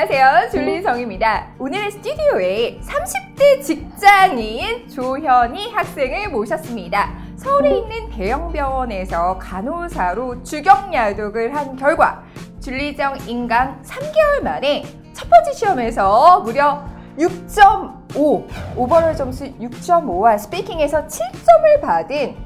안녕하세요, 줄리정입니다. 오늘 스튜디오에 30대 직장인 조현희 학생을 모셨습니다. 서울에 있는 대형 병원에서 간호사로 주경야독을 한 결과 줄리정 인강 3개월 만에 첫 번째 시험에서 무려 6.5, 오버롤 점수 6.5와 스피킹에서 7점을 받은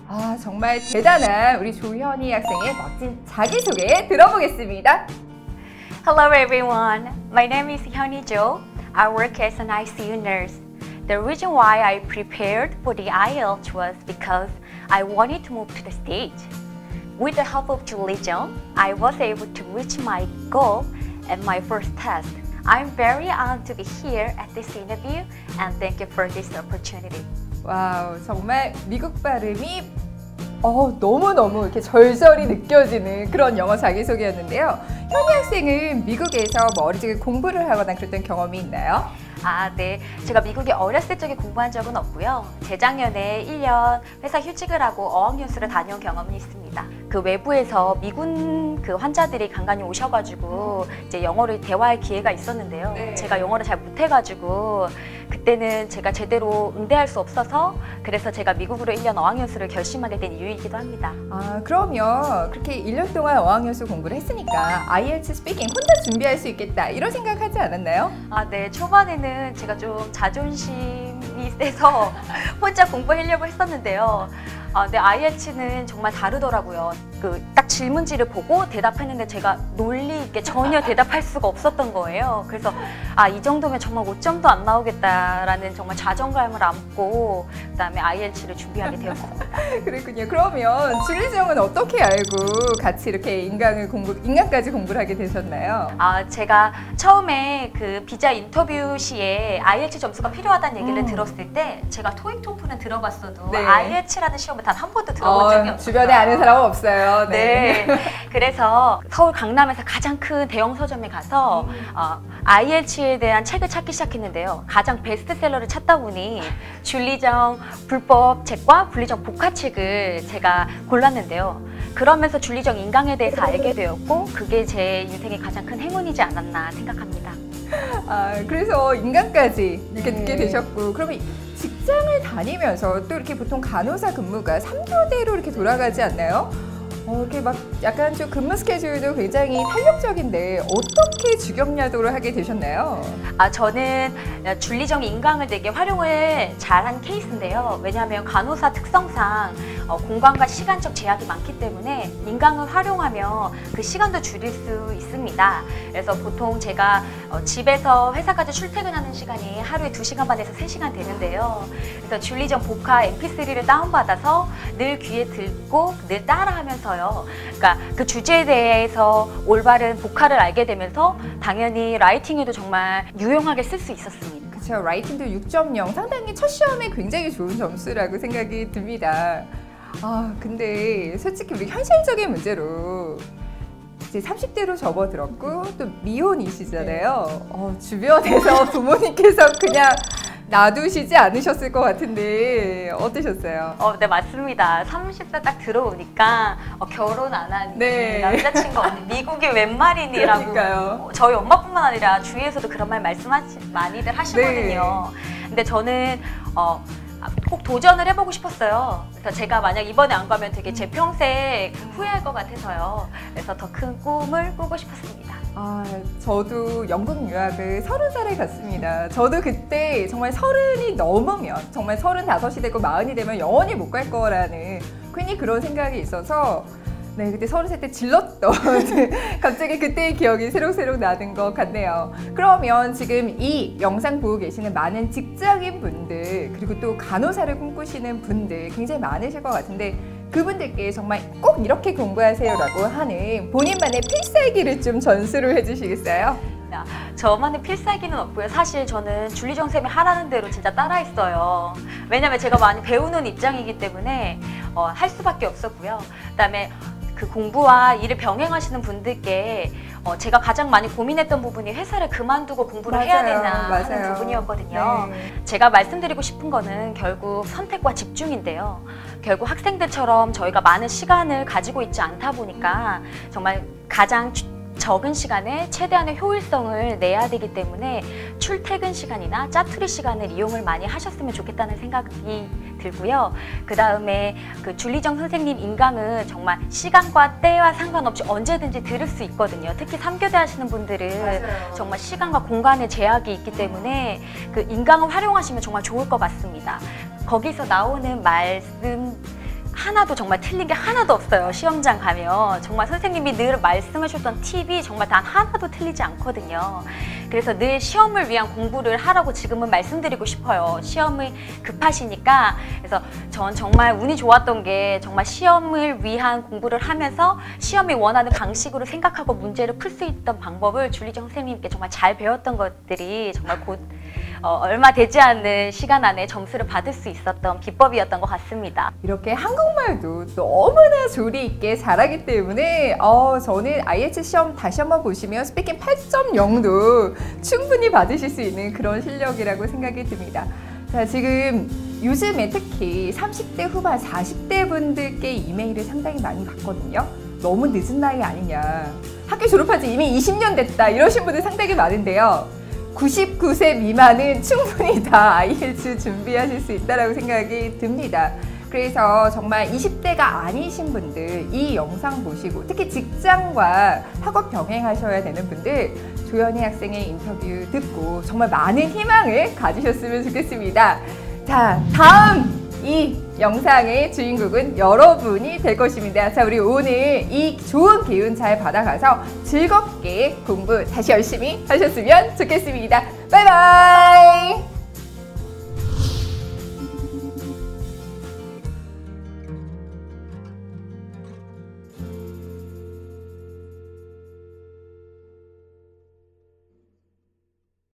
정말 대단한 우리 조현희 학생의 멋진 자기소개 들어보겠습니다. Hello everyone, my name is Hyunhee Jo. I work as an ICU nurse. The reason why I prepared for the IELTS was because I wanted to move to the States. With the help of Julie Jung, I was able to reach my goal at my first test. I'm very honored to be here at this interview and thank you for this opportunity. 와우, 정말 미국 발음이 너무너무 이렇게 절절히 느껴지는 그런 영어 자기소개였는데요. 현희 학생은 미국에서 어릴 공부를 하거나 그랬던 경험이 있나요? 네. 제가 미국에 어렸을 적에 공부한 적은 없고요. 재작년에 1년 회사 휴직을 하고 어학연수를 다녀온 경험이 있습니다. 그 외부에서 미군 환자들이 간간히 오셔가지고 이제 영어를 대화할 기회가 있었는데요. 네. 제가 영어를 잘 못해가지고 그때는 제가 제대로 응대할 수 없어서 그래서 제가 미국으로 1년 어학연수를 결심하게 된 이유이기도 합니다. 그러면 그렇게 1년 동안 어학연수 공부를 했으니까 IELTS 스피킹 혼자 준비할 수 있겠다 이런 생각하지 않았나요? 네. 초반에는 제가 좀 자존심이 세서 혼자 공부하려고 했었는데요. 근데 IELTS는 정말 다르더라고요. 딱 질문지를 보고 대답했는데 제가 논리 있게 전혀 대답할 수가 없었던 거예요. 그래서 이 정도면 정말 5점도 안 나오겠다라는 정말 자존감을 안고 그다음에 IELTS를 준비하게 되었습니다. 그랬군요. 그러면 줄리정은 어떻게 알고 같이 이렇게 인강까지 공부를 하게 되셨나요? 제가 처음에 비자 인터뷰 시에 IELTS 점수가 필요하다는 얘기를 들었을 때 제가 토익 토플은 들어봤어도 네. IELTS라는 시험을 단 한 번도 들어본 적이 없어요. 주변에 아는 사람은 없어요. 네. 그래서 서울 강남에서 가장 큰 대형 서점에 가서 IELTS에 대한 책을 찾기 시작했는데요. 가장 베스트셀러를 찾다 보니 줄리정 불법 책과 줄리정 복화책을 제가 골랐는데요. 그러면서 줄리정 인강에 대해서 알게 되었고 그게 제 인생의 가장 큰 행운이지 않았나 생각합니다. 그래서 인강까지 이렇게 듣게 되셨고 그러면 직장을 다니면서 또 이렇게 보통 간호사 근무가 3교대로 이렇게 돌아가지 않나요? 이렇게 약간 좀 근무 스케줄도 굉장히 탄력적인데 어떻게 주경야도를 하게 되셨나요? 저는 줄리정 인강을 되게 활용을 잘한 케이스인데요. 왜냐하면 간호사 특성상 공간과 시간적 제약이 많기 때문에 인강을 활용하면 그 시간도 줄일 수 있습니다. 그래서 보통 제가 집에서 회사까지 출퇴근하는 시간이 하루에 2시간 반에서 3시간 되는데요. 그래서 줄리정 복화 mp3를 다운받아서 늘 귀에 듣고 늘 따라하면서 그러니까 그 주제에 대해서 올바른 복화를 알게 되면서 당연히 라이팅에도 정말 유용하게 쓸 수 있었습니다. 그렇죠. 라이팅도 6.0 상당히 첫 시험에 굉장히 좋은 점수라고 생각이 듭니다. 근데 솔직히 우리 현실적인 문제로 이제 30대로 접어들었고 또 미혼이시잖아요. 주변에서 부모님께서 그냥 놔두시지 않으셨을 것 같은데 어떠셨어요? 네, 맞습니다. 30대 딱 들어오니까 결혼 안 하니 남자친구 없니 미국이 웬 말이니라고 그러니까요. 저희 엄마뿐만 아니라 주위에서도 그런 말 많이들 하시거든요. 근데 저는 꼭 도전을 해보고 싶었어요. 그래서 제가 만약 이번에 안 가면 되게 제 평생 후회할 것 같아서요. 그래서 더 큰 꿈을 꾸고 싶었습니다. 저도 영국 유학을 30살에 갔습니다. 저도 그때 정말 30이 넘으면 정말 35이 되고 40이 되면 영원히 못 갈 거라는 괜히 그런 생각이 있어서 그때 30살 때 질렀던 갑자기 그때의 기억이 새록새록 나는 것 같네요. 그러면 지금 이 영상 보고 계시는 많은 직장인 분들 그리고 또 간호사를 꿈꾸시는 분들 굉장히 많으실 것 같은데 그분들께 정말 꼭 이렇게 공부하세요라고 하는 본인만의 필살기를 좀 전수를 해주시겠어요? 저만의 필살기는 없고요. 사실 저는 줄리정 쌤이 하라는 대로 진짜 따라했어요. 왜냐면 제가 많이 배우는 입장이기 때문에 할 수밖에 없었고요. 그다음에 그 공부와 일을 병행하시는 분들께 제가 가장 많이 고민했던 부분이 회사를 그만두고 공부를 해야 되나 하는 부분이었거든요. 제가 말씀드리고 싶은 거는 결국 선택과 집중인데요. 결국 학생들처럼 저희가 많은 시간을 가지고 있지 않다 보니까 정말 가장 적은 시간에 최대한의 효율성을 내야 되기 때문에 출퇴근 시간이나 짜투리 시간을 이용을 많이 하셨으면 좋겠다는 생각이 들고요. 그 다음에 그 줄리정 선생님 인강은 정말 시간과 때와 상관없이 언제든지 들을 수 있거든요. 특히 3교대 하시는 분들은 맞아요. 정말 시간과 공간의 제약이 있기 때문에 그 인강을 활용하시면 정말 좋을 것 같습니다. 거기서 나오는 말씀 하나도 정말 틀린 게 하나도 없어요. 시험장 가면 정말 선생님이 늘 말씀하셨던 팁이 정말 단 하나도 틀리지 않거든요. 그래서 늘 시험을 위한 공부를 하라고 지금은 말씀드리고 싶어요. 시험이 급하시니까. 그래서 전 정말 운이 좋았던 게 정말 시험을 위한 공부를 하면서 시험이 원하는 방식으로 생각하고 문제를 풀 수 있던 방법을 줄리정 선생님께 정말 잘 배웠던 것들이 정말 곧 얼마 되지 않는 시간 안에 점수를 받을 수 있었던 비법이었던 것 같습니다. 이렇게 한국말도 너무나 조리 있게 잘하기 때문에 저는 IELTS 시험 다시 한번 보시면 스피킹 8.0도 충분히 받으실 수 있는 그런 실력이라고 생각이 듭니다. 자, 지금 요즘에 특히 30대 후반, 40대 분들께 이메일을 상당히 많이 받거든요. 너무 늦은 나이 아니냐. 학교 졸업한 지 이미 20년 됐다. 이러신 분들 상당히 많은데요. 99세 미만은 충분히 다 IELTS 준비하실 수 있다고 생각이 듭니다. 그래서 정말 20대가 아니신 분들 이 영상 보시고 특히 직장과 학업 병행하셔야 되는 분들 조연희 학생의 인터뷰 듣고 정말 많은 희망을 가지셨으면 좋겠습니다. 자, 다음 이 영상의 주인공은 여러분이 될 것입니다. 자, 우리 오늘 이 좋은 기운 잘 받아가서 즐겁게 공부 다시 열심히 하셨으면 좋겠습니다. 바이바이!